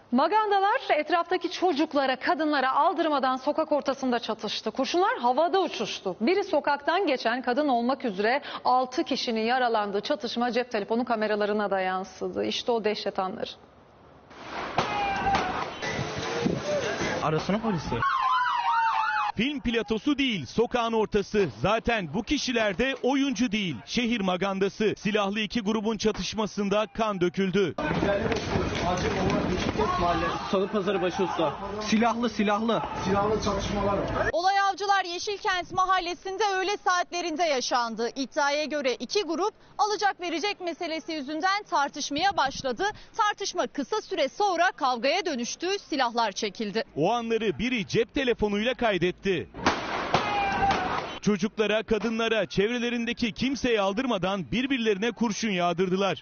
Magandalar etraftaki çocuklara, kadınlara aldırmadan sokak ortasında çatıştı. Kurşunlar havada uçuştu. Biri sokaktan geçen kadın olmak üzere 6 kişinin yaralandığı çatışma cep telefonu kameralarına da yansıdı. İşte o dehşet anları. Arasana polisi. Film platosu değil, sokağın ortası. Zaten bu kişiler de oyuncu değil, şehir magandası. Silahlı iki grubun çatışmasında kan döküldü. Salıpazarı Başusta. Silahlı. Silahlı çatışmalar var. Olay Avcılar Yeşilkent mahallesinde öğle saatlerinde yaşandı. İddiaya göre iki grup alacak verecek meselesi yüzünden tartışmaya başladı. Tartışma kısa süre sonra kavgaya dönüştü, silahlar çekildi. O anları biri cep telefonuyla kaydetti. Çocuklara, kadınlara, çevrelerindeki kimseye aldırmadan birbirlerine kurşun yağdırdılar.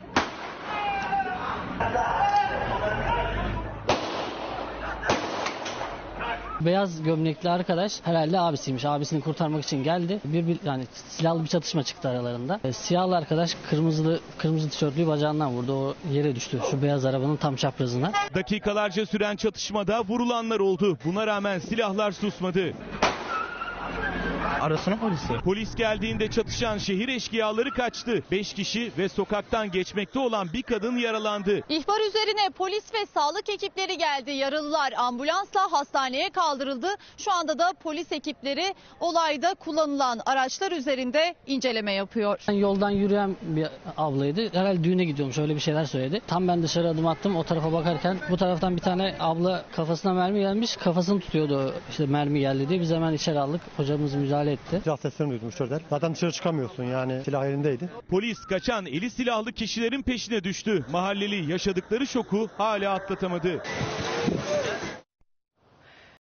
Beyaz gömlekli arkadaş herhalde abisiymiş. Abisini kurtarmak için geldi. Yani silahlı bir çatışma çıktı aralarında. Siyahlı arkadaş kırmızı tişörtlüyü bacağından vurdu. O yere düştü. Şu beyaz arabanın tam çaprazına. Dakikalarca süren çatışmada vurulanlar oldu. Buna rağmen silahlar susmadı. Arasana polisi. Polis geldiğinde çatışan şehir eşkıyaları kaçtı. 5 kişi ve sokaktan geçmekte olan bir kadın yaralandı. İhbar üzerine polis ve sağlık ekipleri geldi. Yaralılar ambulansla hastaneye kaldırıldı. Şu anda da polis ekipleri olayda kullanılan araçlar üzerinde inceleme yapıyor. Yoldan yürüyen bir ablaydı. Herhalde düğüne gidiyormuş, öyle bir şeyler söyledi. Tam ben dışarı adım attım, o tarafa bakarken bu taraftan bir tane abla kafasına mermi gelmiş. Kafasını tutuyordu, işte mermi geldi diye. Biz hemen içeri aldık. Hocamız müdahale etti. Silah seslerini duydum şuradan. Zaten dışarı çıkamıyorsun, yani silah elindeydi. Polis kaçan eli silahlı kişilerin peşine düştü. Mahalleli yaşadıkları şoku hala atlatamadı.